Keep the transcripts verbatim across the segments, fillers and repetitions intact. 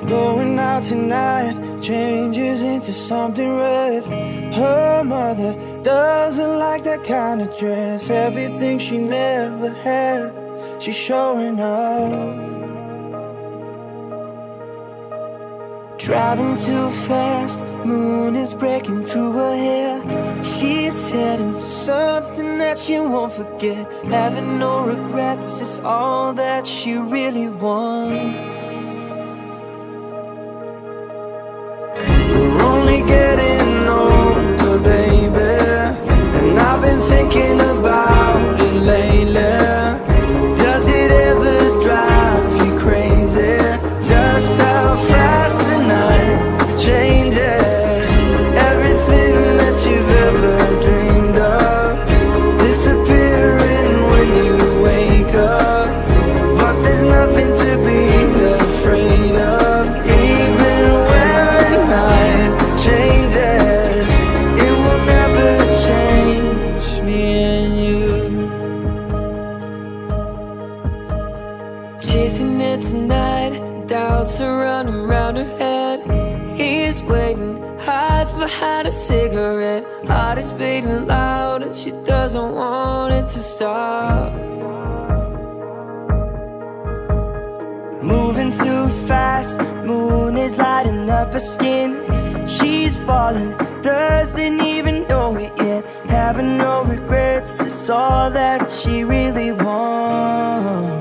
Going out tonight changes into something red. Her mother doesn't like that kind of dress. Everything she never had, she's showing off. Driving too fast, moon is breaking through her hair. She's heading for something that she won't forget. Having no regrets is all that she really wants. We're only getting older, baby, and I've been thinking about it lately. Does it ever drive you crazy? Just how fast the night changes. Everything that you've ever dreamed of disappearing when you wake up. But there's nothing to be afraid of. Even when the night changes, it will never change me and you. Chasing it tonight, doubts are running round her head. He's waiting, hides behind a cigarette. Heart is beating loud and she doesn't want it to stop. Moving too fast, moon is lighting up her skin. She's falling, doesn't even know it yet. Having no regrets is all that she really wants.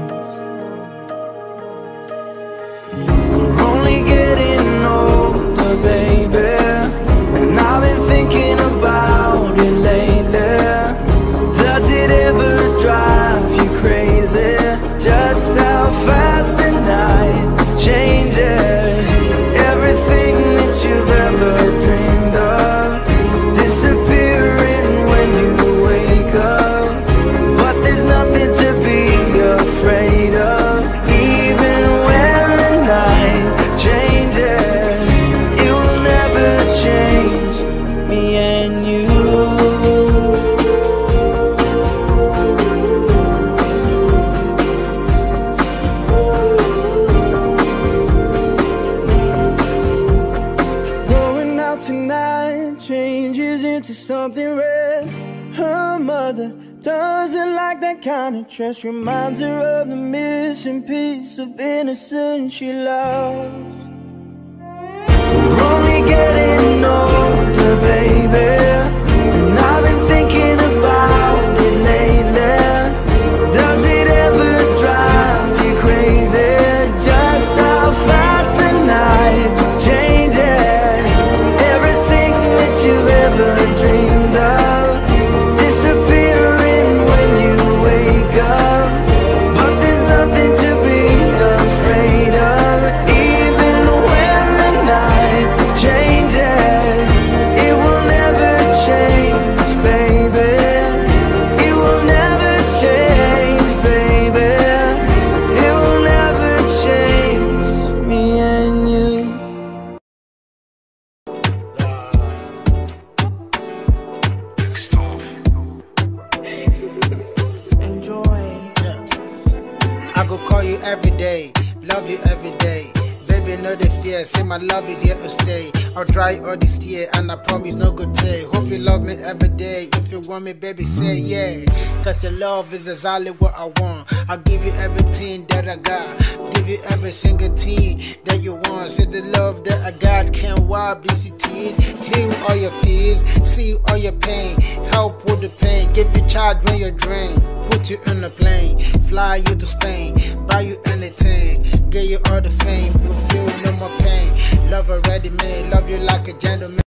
We're only getting older, baby, and I've been thinking about it lately. Does it ever drive you crazy? Just how fast the night changes. Everything that you've ever dreamed of disappearing when you wake up. But there's nothing to be afraid of. Even when the night changes, it will never change me and you. Going out tonight changes into something red. Her mother doesn't like that kind of dress. Reminds her of the missing piece of innocence she lost. We're only getting older, baby, and I've been thinking about it lately. Does it ever drive you crazy? Just how fast the night changes. Everything that you've ever dreamed of disappearing when you wake up. But there's nothing to be afraid of. Even when the night changes, it will never change, baby. It will never change, baby. It will never change me and you. Enjoy. I go call you every day, love you every day. Baby, no the fear, say my love is here to stay. I'll try all this year and I promise no good day. Hope you love me every day. If you want me, baby, say yeah. Cause your love is exactly what I want. I'll give you everything that I got. Give you every single thing that you want. Say the love that I got can't wipe these tears. Heal all your fears, see all your pain. Help with the pain, give you charge when you're drained. Put you on a plane, fly you to Spain, buy you anything, get you all the fame. You'll feel no more pain. Love already made, love you like a gentleman.